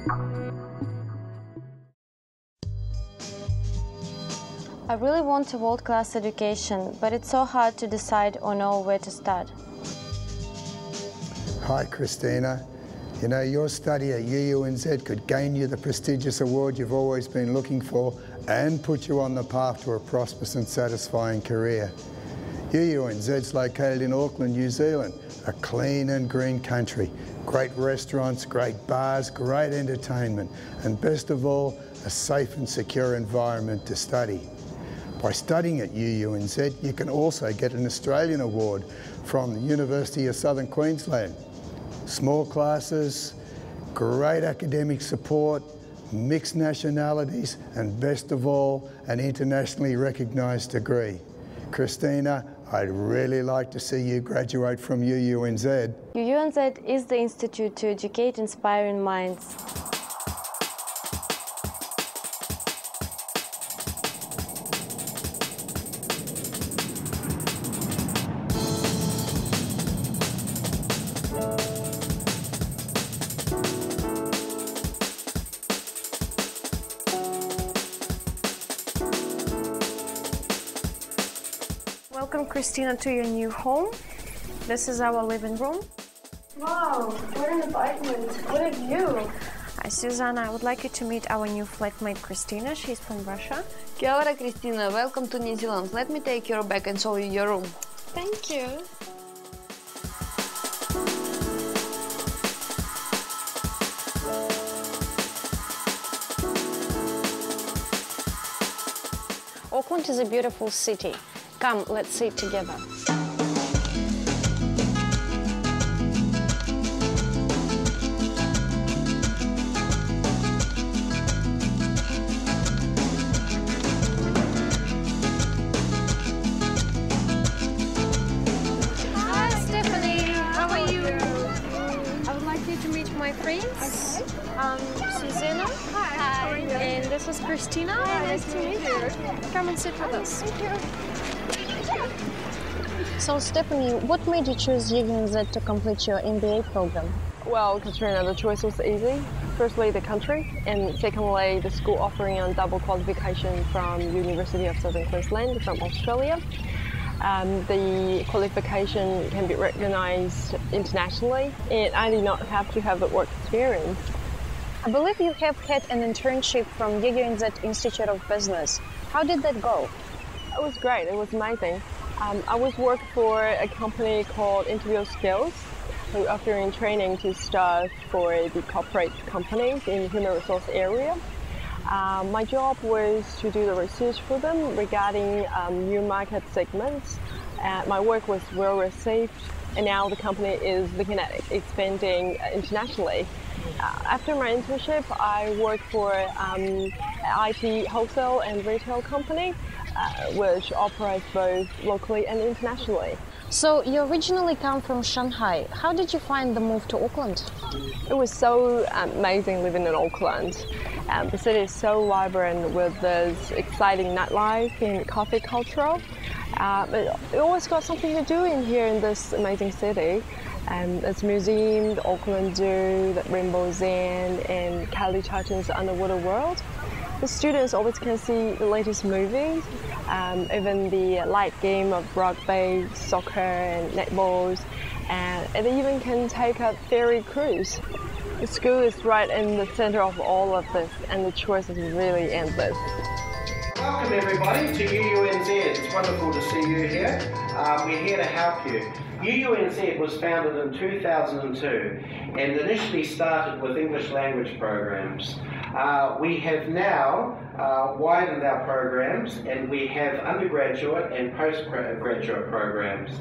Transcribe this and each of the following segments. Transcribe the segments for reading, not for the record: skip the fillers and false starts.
I really want a world-class education, but it's so hard to decide or know where to start. Hi, Christina. You know, your study at UUNZ could gain you the prestigious award you've always been looking for and put you on the path to a prosperous and satisfying career. UUNZ's located in Auckland, New Zealand, a clean and green country. Great restaurants, great bars, great entertainment, and best of all, a safe and secure environment to study. By studying at UUNZ, you can also get an Australian award from the University of Southern Queensland. Small classes, great academic support, mixed nationalities, and best of all, an internationally recognised degree. Christina, I'd really like to see you graduate from UUNZ. UUNZ is the institute to educate inspiring minds. Welcome, Christina, to your new home. This is our living room. Wow, what an apartment. What a view. Hi, Susanna. I would like you to meet our new flatmate, Christina. She's from Russia. Kia ora, Christina. Welcome to New Zealand. Let me take your bag and show you your room. Thank you. Auckland is a beautiful city. Come, let's see it together. Hi, Stephanie. How are you? I would like you to meet my friends. Okay. Susanna. Hi. How are you? And this is Christina. Hi, nice to meet you. Come and sit with us. Thank you. So, Stephanie, what made you choose UUNZ to complete your MBA program? Well, Katrina, the choice was easy. Firstly, the country, and secondly, the school offering a double qualification from University of Southern Queensland from Australia. The qualification can be recognised internationally, and I did not have to have the work experience. I believe you have had an internship from UUNZ Institute of Business. How did that go? It was great, it was amazing. I was working for a company called Interview Skills, who are offering training to staff for the corporate companies in the human resource area. My job was to do the research for them regarding new market segments. My work was well received, and now the company is looking at expanding internationally. After my internship, I worked for an IT wholesale and retail company, which operates both locally and internationally. So you originally come from Shanghai. How did you find the move to Auckland? It was so amazing living in Auckland. The city is so vibrant with this exciting nightlife and coffee culture. It always got something to do in here in this amazing city. It's museum, the Auckland Zoo, the Rainbow Zen, and Kylie Charlton's Underwater World. The students always can see the latest movies, even the light game of rugby, soccer, and netballs, and they even can take a ferry cruise. The school is right in the center of all of this, and the choice is really endless. Welcome everybody to UUNZ. It's wonderful to see you here. We're here to help you. UUNZ was founded in 2002 and initially started with English language programs. We have now widened our programs, and we have undergraduate and postgraduate programs.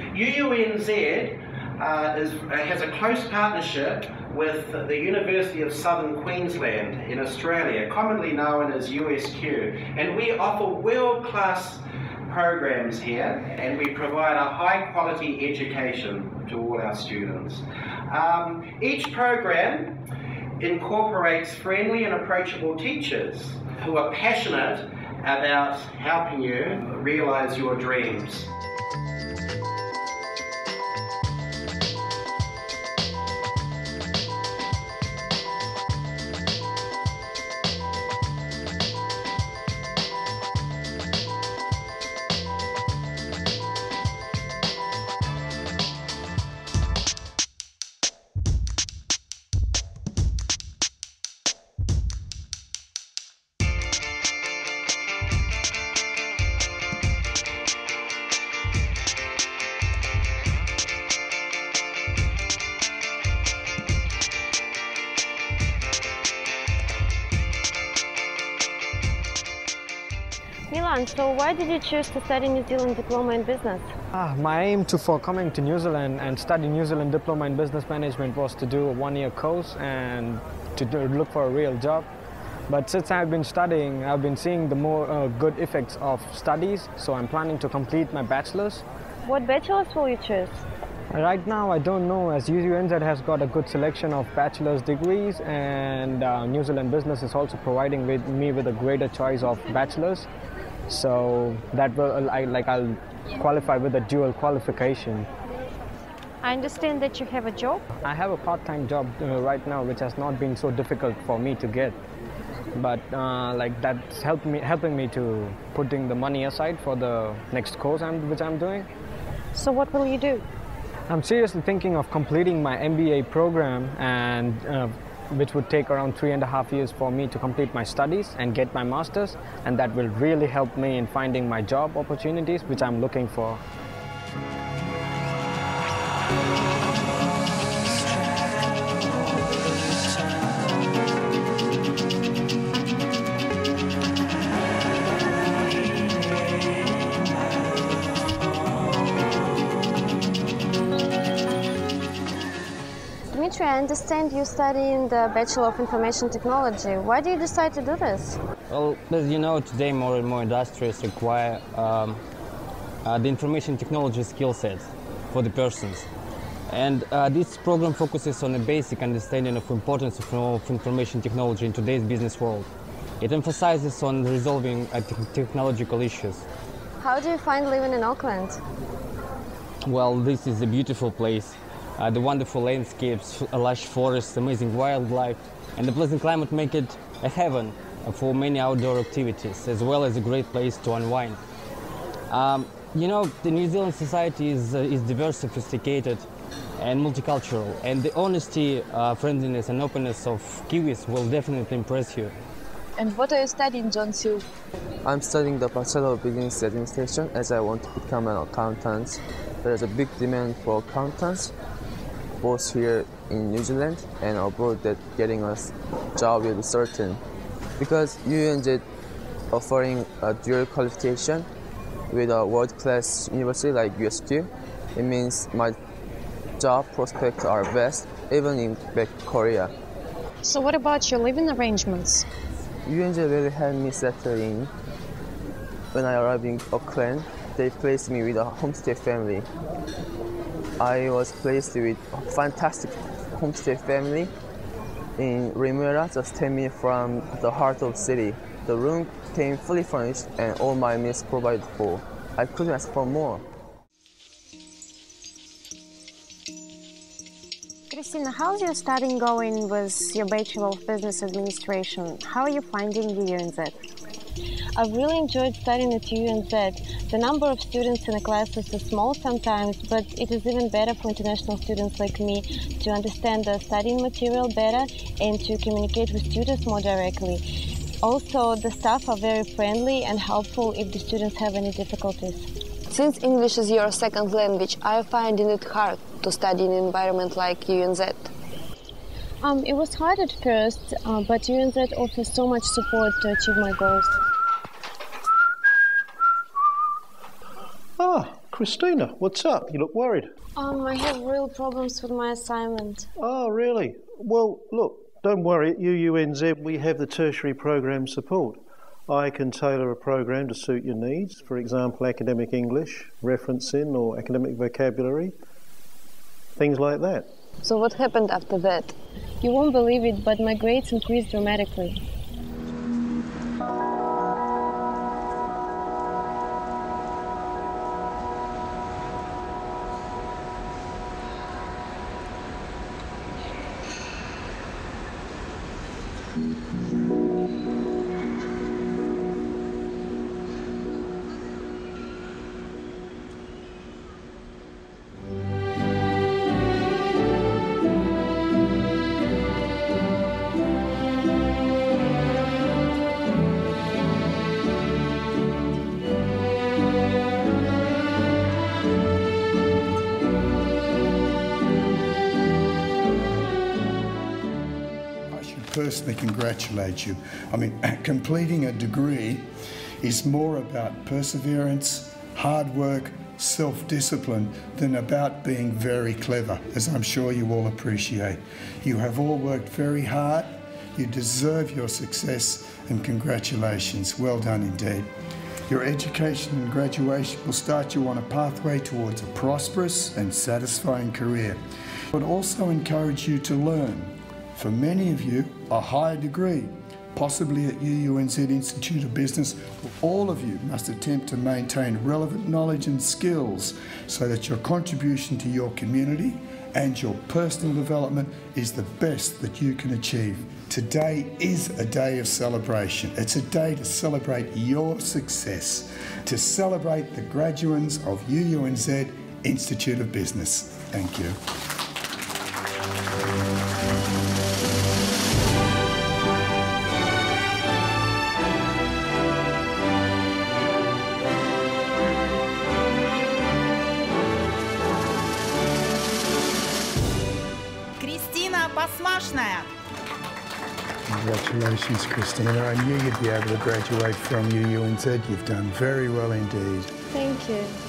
UUNZ has a close partnership with the University of Southern Queensland in Australia, commonly known as USQ, and we offer world-class programs here, and we provide a high-quality education to all our students. Each program incorporates friendly and approachable teachers who are passionate about helping you realise your dreams. Milan, so why did you choose to study New Zealand Diploma in Business? My aim for coming to New Zealand and study New Zealand Diploma in Business Management was to do a one-year course and to look for a real job. But since I've been studying, I've been seeing the more good effects of studies, so I'm planning to complete my bachelor's. What bachelor's will you choose? Right now, I don't know, as UUNZ has got a good selection of bachelor's degrees, and New Zealand Business is also providing me with a greater choice of bachelor's. So that will, I'll qualify with a dual qualification. I understand that you have a job? I have a part-time job right now, which has not been so difficult for me to get. But that's helping me to putting the money aside for the next course which I'm doing. So what will you do? I'm seriously thinking of completing my MBA program, and which would take around 3.5 years for me to complete my studies and get my master's, and that will really help me in finding my job opportunities which I'm looking for. Dimitri, I understand you study in the Bachelor of Information Technology. Why do you decide to do this? Well, as you know, today more and more industries require the information technology skill sets for the persons. And this program focuses on a basic understanding of the importance of information technology in today's business world. It emphasizes on resolving technological issues. How do you find living in Auckland? Well, this is a beautiful place. The wonderful landscapes, lush forests, amazing wildlife, and the pleasant climate make it a heaven for many outdoor activities, as well as a great place to unwind. You know, the New Zealand society is diverse, sophisticated, and multicultural, and the honesty, friendliness, and openness of Kiwis will definitely impress you. And what are you studying, John Sue? I'm studying the Bachelor of Business Administration as I want to become an accountant. There is a big demand for accountants, both here in New Zealand and abroad, that getting a job will be certain. Because UUNZ offering a dual qualification with a world-class university like USQ, it means my job prospects are best, even in back Korea. So what about your living arrangements? UUNZ really helped me settle in. When I arrived in Auckland, they placed me with a homestay family. I was placed with a fantastic homestay family in Rigour, just 10 minutes from the heart of the city. The room came fully furnished and all my meals provided for. I couldn't ask for more. Christina, how's your studying going with your Bachelor of Business Administration? How are you finding UUNZ? I've really enjoyed studying at UUNZ. The number of students in the classes is small sometimes, but it is even better for international students like me to understand the studying material better and to communicate with tutors more directly. Also, the staff are very friendly and helpful if the students have any difficulties. Since English is your second language, are you finding it hard to study in an environment like UUNZ? It was hard at first, but UUNZ offers so much support to achieve my goals. Ah, Christina, what's up? You look worried. I have real problems with my assignment. Oh, really? Well, look, don't worry. At UUNZ, we have the tertiary program support. I can tailor a program to suit your needs, for example, academic English, referencing, or academic vocabulary, things like that. So what happened after that? You won't believe it, but my grades increased dramatically. Personally congratulate you. I mean, completing a degree is more about perseverance, hard work, self-discipline than about being very clever, as I'm sure you all appreciate. You have all worked very hard. You deserve your success, and congratulations. Well done indeed. Your education and graduation will start you on a pathway towards a prosperous and satisfying career. But also encourage you to learn. For many of you, a higher degree, possibly at UUNZ Institute of Business. All of you must attempt to maintain relevant knowledge and skills so that your contribution to your community and your personal development is the best that you can achieve. Today is a day of celebration. It's a day to celebrate your success, to celebrate the graduates of UUNZ Institute of Business. Thank you. Congratulations, Christina. I knew you'd be able to graduate from UUNZ. You've done very well indeed. Thank you.